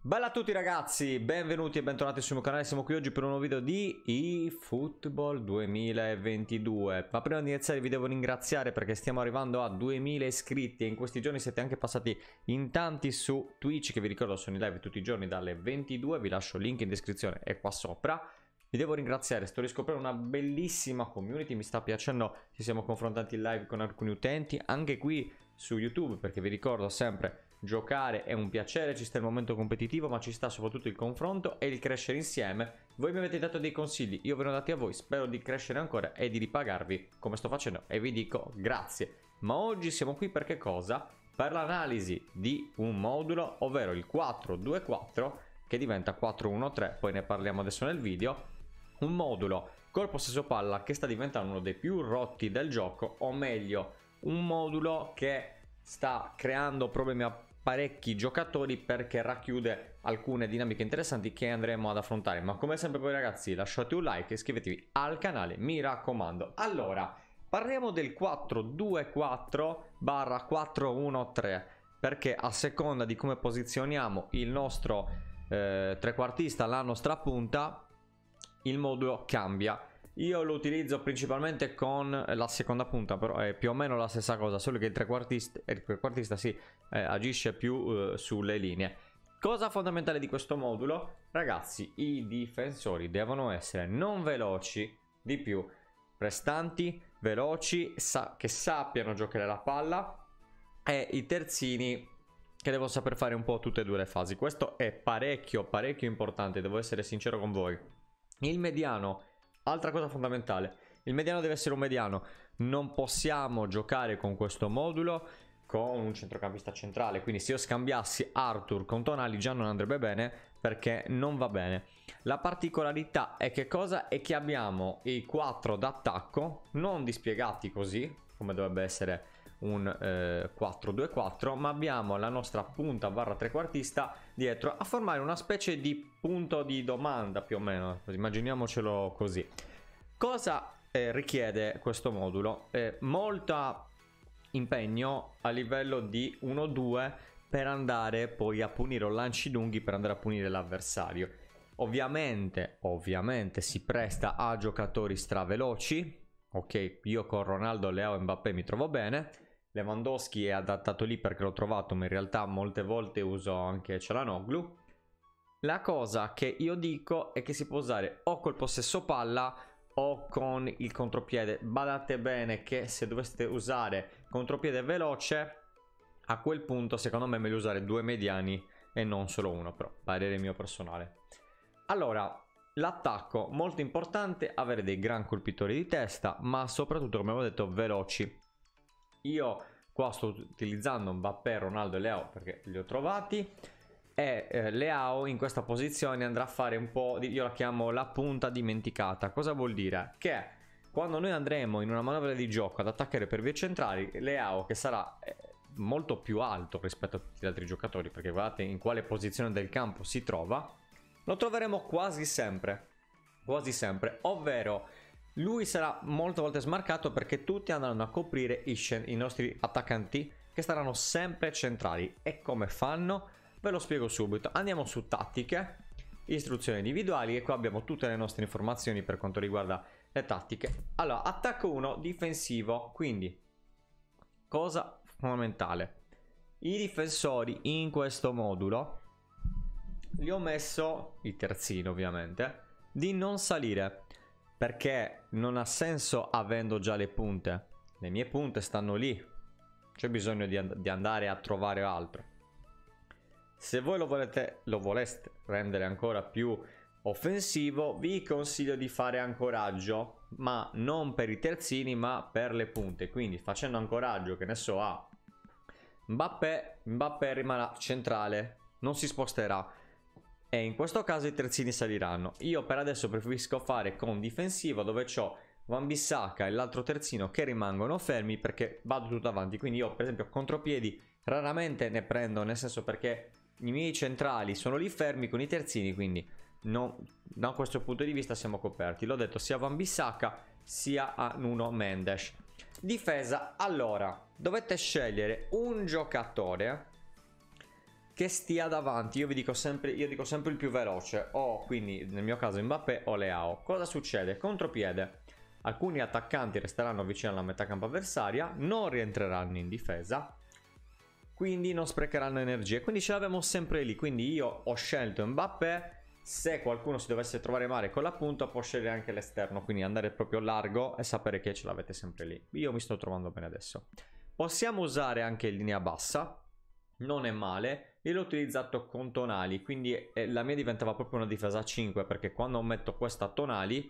Bella a tutti ragazzi, benvenuti e bentornati sul mio canale. Siamo qui oggi per un nuovo video di eFootball 2022. Ma prima di iniziare vi devo ringraziare perché stiamo arrivando a 2000 iscritti e in questi giorni siete anche passati in tanti su Twitch, che vi ricordo sono in live tutti i giorni dalle 22. Vi lascio il link in descrizione e qua sopra. Vi devo ringraziare, sto riscoprendo una bellissima community, mi sta piacendo, ci siamo confrontati in live con alcuni utenti, anche qui su YouTube, perché vi ricordo sempre, giocare è un piacere, ci sta il momento competitivo, ma ci sta soprattutto il confronto e il crescere insieme. Voi mi avete dato dei consigli, io ve ne ho dati a voi, spero di crescere ancora e di ripagarvi come sto facendo e vi dico grazie. Ma oggi siamo qui per che cosa? Per l'analisi di un modulo, ovvero il 4-2-4 che diventa 4-1-3, poi ne parliamo adesso nel video. Un modulo col possesso palla che sta diventando uno dei più rotti del gioco, o meglio un modulo che sta creando problemi a parecchi giocatori perché racchiude alcune dinamiche interessanti che andremo ad affrontare. Ma come sempre poi ragazzi, lasciate un like e iscrivetevi al canale, mi raccomando. Allora, parliamo del 4-2-4/4-1-3 perché a seconda di come posizioniamo il nostro trequartista, la nostra punta, il modulo cambia. Io lo utilizzo principalmente con la seconda punta, però è più o meno la stessa cosa, solo che il trequartista si agisce più sulle linee. Cosa fondamentale di questo modulo? Ragazzi, i difensori devono essere non veloci, di più prestanti, veloci, che sappiano giocare la palla, e i terzini che devono saper fare un po' tutte e due le fasi. Questo è parecchio importante, devo essere sincero con voi. Il mediano, altra cosa fondamentale, il mediano deve essere un mediano. Non possiamo giocare con questo modulo con un centrocampista centrale, quindi se io scambiassi Arthur con Tonali già non andrebbe bene, perché non va bene. La particolarità è che cosa? È che abbiamo i 4 d'attacco non dispiegati così come dovrebbe essere un 4-2-4, ma abbiamo la nostra punta barra trequartista dietro a formare una specie di punto di domanda, più o meno, immaginiamocelo così. Cosa richiede questo modulo? Molta impegno a livello di 1-2 per andare poi a punire, o lanci lunghi per andare a punire l'avversario. Ovviamente si presta a giocatori straveloci. Ok, io con Ronaldo, Leo e Mbappé mi trovo bene. Lewandowski è adattato lì perché l'ho trovato, ma in realtà molte volte uso anche Çalhanoğlu. La cosa che io dico è che si può usare o col possesso palla o con il contropiede. Badate bene che se doveste usare contropiede veloce, a quel punto secondo me è meglio usare due mediani e non solo uno, però parere mio personale. Allora, l'attacco, molto importante avere dei gran colpitori di testa, ma soprattutto, come avevo detto, veloci. Io qua sto utilizzando Mbappé, Ronaldo e Leo perché li ho trovati, e Leao in questa posizione andrà a fare un po' di, io la chiamo la punta dimenticata. Cosa vuol dire? Che quando noi andremo in una manovra di gioco ad attaccare per vie centrali, Leao, che sarà molto più alto rispetto a tutti gli altri giocatori, perché guardate in quale posizione del campo si trova, lo troveremo quasi sempre, ovvero lui sarà molte volte smarcato perché tutti andranno a coprire i nostri attaccanti, che saranno sempre centrali. E come fanno? Ve lo spiego subito. Andiamo su tattiche, istruzioni individuali, e qua abbiamo tutte le nostre informazioni per quanto riguarda le tattiche. Allora, attacco 1 difensivo, quindi cosa fondamentale, i difensori in questo modulo gli ho messo, il terzino ovviamente, di non salire, perché non ha senso avendo già le punte. Le mie punte stanno lì, c'è bisogno di andare a trovare altro. Se voi lo voleste rendere ancora più offensivo, vi consiglio di fare ancoraggio, ma non per i terzini ma per le punte. Quindi facendo ancoraggio, che ne so, a Mbappé rimarrà centrale, non si sposterà, e in questo caso i terzini saliranno. Io per adesso preferisco fare con difensivo, dove ho Wan-Bissaka e l'altro terzino che rimangono fermi perché vado tutto avanti. Quindi io per esempio contropiedi raramente ne prendo, nel senso perché i miei centrali sono lì fermi con i terzini, quindi no, da questo punto di vista siamo coperti. L'ho detto sia a Wan-Bissaka sia a Nuno Mendes. Difesa, allora dovete scegliere un giocatore che stia davanti. Io dico sempre il più veloce, o quindi nel mio caso Mbappé o Leao. Cosa succede? Contropiede. Alcuni attaccanti resteranno vicino alla metà campo avversaria, non rientreranno in difesa, quindi non sprecheranno energie. Quindi ce l'abbiamo sempre lì. Quindi io ho scelto Mbappé. Se qualcuno si dovesse trovare male con la punta, può scegliere anche l'esterno, quindi andare proprio largo e sapere che ce l'avete sempre lì. Io mi sto trovando bene adesso. Possiamo usare anche linea bassa, non è male. Io l'ho utilizzato con Tonali, quindi la mia diventava proprio una difesa a 5, perché quando metto questa Tonali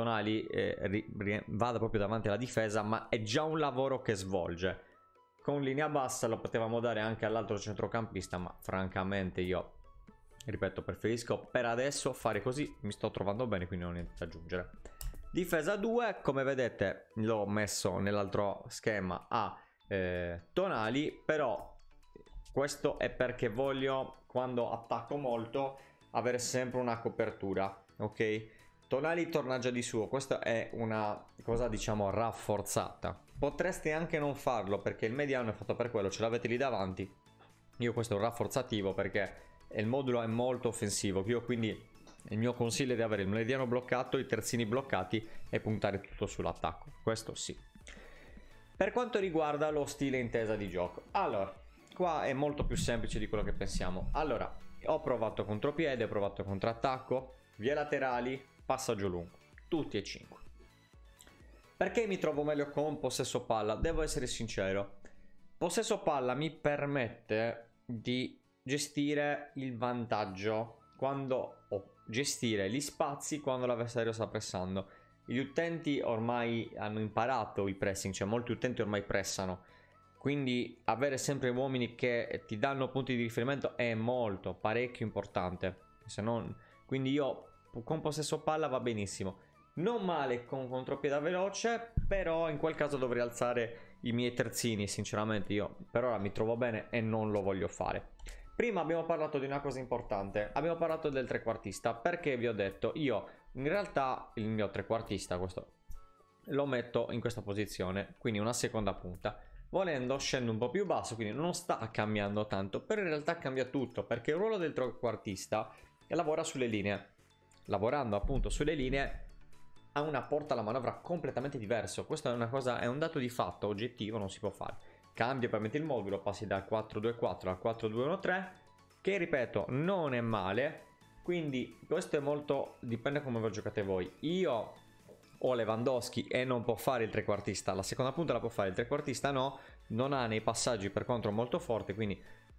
vada proprio davanti alla difesa, ma è già un lavoro che svolge. Con linea bassa lo potevamo dare anche all'altro centrocampista, ma francamente io, ripeto, preferisco per adesso fare così. Mi sto trovando bene, quindi non ho niente da aggiungere. Difesa 2, come vedete l'ho messo nell'altro schema a Tonali, però questo è perché voglio, quando attacco molto, avere sempre una copertura, ok? Tonali torna già di suo, questa è una cosa diciamo rafforzata. Potreste anche non farlo perché il mediano è fatto per quello, ce l'avete lì davanti. Io questo è un rafforzativo perché il modulo è molto offensivo. Io quindi il mio consiglio è di avere il mediano bloccato, i terzini bloccati e puntare tutto sull'attacco. Questo sì. Per quanto riguarda lo stile intesa di gioco, allora, qua è molto più semplice di quello che pensiamo. Allora, ho provato contropiede, ho provato contrattacco, vie laterali, passaggio lungo, tutti e 5. Perché mi trovo meglio con possesso palla? Devo essere sincero, possesso palla mi permette di gestire il vantaggio gestire gli spazi quando l'avversario sta pressando. Gli utenti ormai hanno imparato il pressing, cioè molti utenti ormai pressano, quindi avere sempre uomini che ti danno punti di riferimento è parecchio importante. Se non, quindi io con possesso palla va benissimo, non male con contropiede veloce, però in quel caso dovrei alzare i miei terzini. Sinceramente io per ora mi trovo bene e non lo voglio fare. Prima abbiamo parlato di una cosa importante, abbiamo parlato del trequartista, perché vi ho detto io in realtà il mio trequartista questo lo metto in questa posizione, quindi una seconda punta. Volendo scendo un po' più basso, quindi non sta cambiando tanto, però in realtà cambia tutto, perché il ruolo del trequartista lavora sulle linee. Lavorando appunto sulle linee ha un apporto alla manovra completamente diverso. Questo è una cosa, è un dato di fatto oggettivo, non si può fare. Cambia ovviamente il modulo, passi dal 4-2-4 al 4-2-1-3, che ripeto non è male. Quindi questo è molto, dipende come lo giocate voi. Io ho Lewandowski e non può fare il trequartista, la seconda punta la può fare, il trequartista no, non ha nei passaggi per contro molto forte, quindi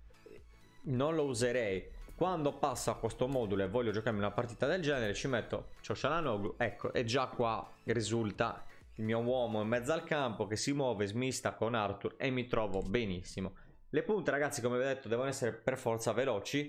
non lo userei. Quando passo a questo modulo e voglio giocarmi una partita del genere, ci metto Çalhanoğlu, ecco, e già qua risulta il mio uomo in mezzo al campo che si muove, smista con Arthur e mi trovo benissimo. Le punte, ragazzi, come vi ho detto, devono essere per forza veloci.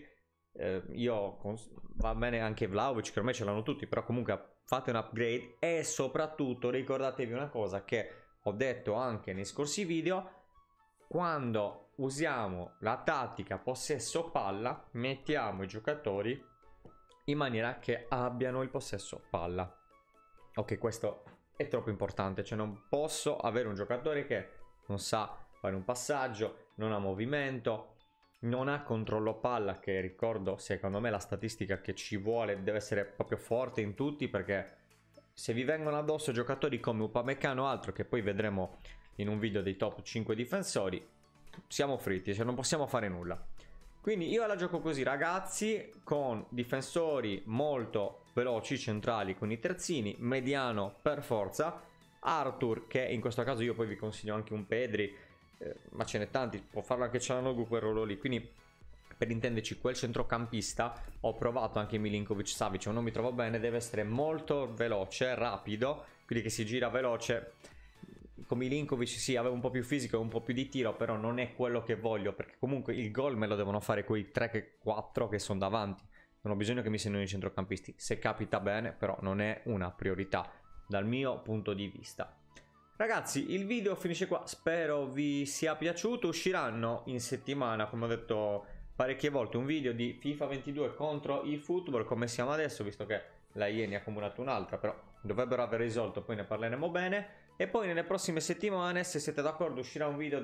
Va bene anche Vlahovic, che ormai ce l'hanno tutti, però comunque fate un upgrade. E soprattutto ricordatevi una cosa che ho detto anche nei scorsi video: quando usiamo la tattica possesso palla, mettiamo i giocatori in maniera che abbiano il possesso palla. Ok, questo è troppo importante, cioè non posso avere un giocatore che non sa fare un passaggio, non ha movimento, non ha controllo palla, che ricordo secondo me la statistica che ci vuole, deve essere proprio forte in tutti, perché se vi vengono addosso giocatori come Upamecano o altro, che poi vedremo in un video dei top 5 difensori, siamo fritti, cioè non possiamo fare nulla. Quindi io la gioco così, ragazzi, con difensori molto veloci, centrali con i terzini, mediano per forza, Arthur, che in questo caso io poi vi consiglio anche un Pedri, ma ce n'è tanti, può farlo anche Çalhanoğlu quel ruolo lì, quindi per intenderci quel centrocampista. Ho provato anche Milinkovic Savic, non mi trovo bene, deve essere molto veloce, rapido, quindi che si gira veloce. Con Milinkovic sì, aveva un po' più fisico e un po' più di tiro, però non è quello che voglio, perché comunque il gol me lo devono fare quei 3-4 che sono davanti. Non ho bisogno che mi siano i centrocampisti, se capita bene, però non è una priorità dal mio punto di vista. Ragazzi, il video finisce qua, spero vi sia piaciuto. Usciranno in settimana, come ho detto parecchie volte, un video di FIFA 22 contro il football, come siamo adesso, visto che la EA ne ha accumulato un'altra, però dovrebbero aver risolto, poi ne parleremo bene. E poi nelle prossime settimane, se siete d'accordo, uscirà un video dei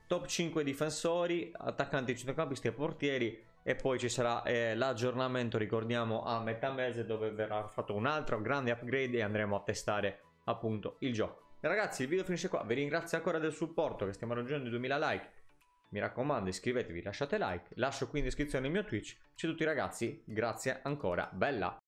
top 5 difensori, attaccanti, centrocampisti e portieri. E poi ci sarà l'aggiornamento, ricordiamo, a metà mese, dove verrà fatto un altro grande upgrade e andremo a testare appunto il gioco. E ragazzi, il video finisce qua, vi ringrazio ancora del supporto, che stiamo raggiungendo i 2000 like. Mi raccomando, iscrivetevi, lasciate like, lascio qui in descrizione il mio Twitch. Ciao a tutti ragazzi, grazie ancora, bella!